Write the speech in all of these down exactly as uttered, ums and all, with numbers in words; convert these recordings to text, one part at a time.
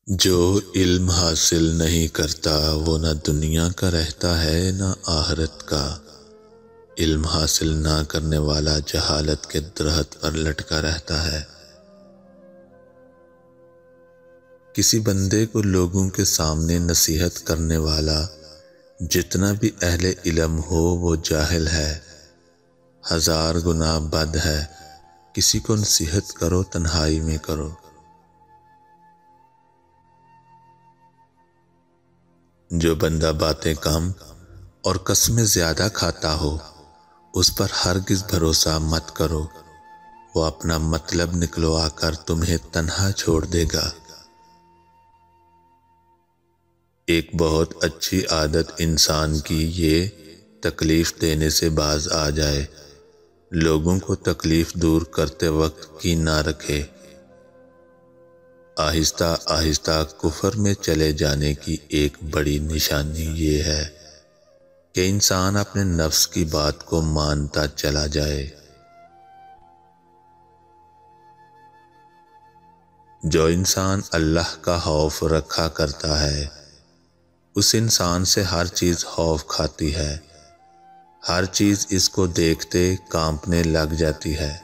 جو علم حاصل نہیں کرتا وہ نہ دنیا کا رہتا ہے نہ آخرت کا۔ علم حاصل نہ کرنے والا جہالت کے درخت پر لٹکا رہتا ہے۔ کسی بندے کو لوگوں کے سامنے نصیحت کرنے والا جتنا بھی اہل علم ہو وہ جاہل ہے، ہزار گنا بد ہے۔ کسی کو نصیحت کرو تنہائی میں کرو۔ جو بندہ باتیں کم اور قسمیں زیادہ کھاتا ہو اس پر ہرگز بھروسہ مت کرو، وہ اپنا مطلب نکلوا کر تمہیں تنہا چھوڑ دے گا۔ ایک بہت اچھی عادت انسان کی یہ تکلیف دینے سے باز آ جائے، لوگوں کو تکلیف دور کرتے وقت کین نہ رکھے۔ آہستہ آہستہ کفر میں چلے جانے کی ایک بڑی نشانی یہ ہے کہ انسان اپنے نفس کی بات کو مانتا چلا جائے۔ جو انسان اللہ کا خوف رکھا کرتا ہے اس انسان سے ہر چیز خوف کھاتی ہے، ہر چیز اس کو دیکھتے کانپنے لگ جاتی ہے۔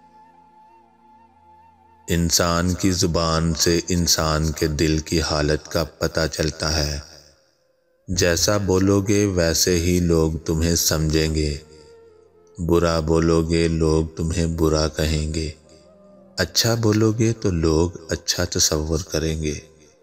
انسان کی زبان سے انسان کے دل کی حالت کا پتہ چلتا ہے۔ جیسا بولو گے ویسے ہی لوگ تمہیں سمجھیں گے، برا بولو گے لوگ تمہیں برا کہیں گے، اچھا بولو گے تو لوگ اچھا تصور کریں گے۔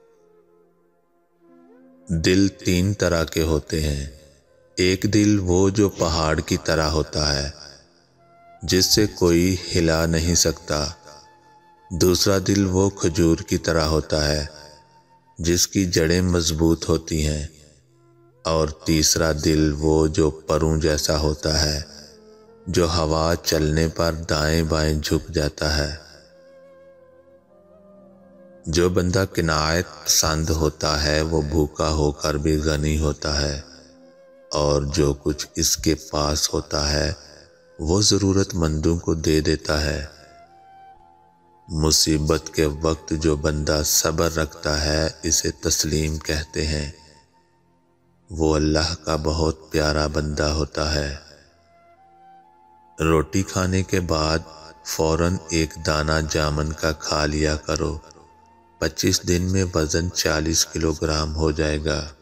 دل تین طرح کے ہوتے ہیں، ایک دل وہ جو پہاڑ کی طرح ہوتا ہے جس سے کوئی ہلا نہیں سکتا، دوسرا دل وہ کھجور کی طرح ہوتا ہے جس کی جڑیں مضبوط ہوتی ہیں، اور تیسرا دل وہ جو پروں جیسا ہوتا ہے جو ہوا چلنے پر دائیں بائیں جھک جاتا ہے۔ جو بندہ قناعت پسند ہوتا ہے وہ بھوکا ہو کر بھی غنی ہوتا ہے، اور جو کچھ اس کے پاس ہوتا ہے وہ ضرورت مندوں کو دے دیتا ہے۔ مصیبت کے وقت جو بندہ صبر رکھتا ہے اسے تسلیم کہتے ہیں، وہ اللہ کا بہت پیارا بندہ ہوتا ہے۔ روٹی کھانے کے بعد فوراً ایک دانہ جامن کا کھا لیا کرو، پچیس دن میں وزن چالیس کلو گرام ہو جائے گا۔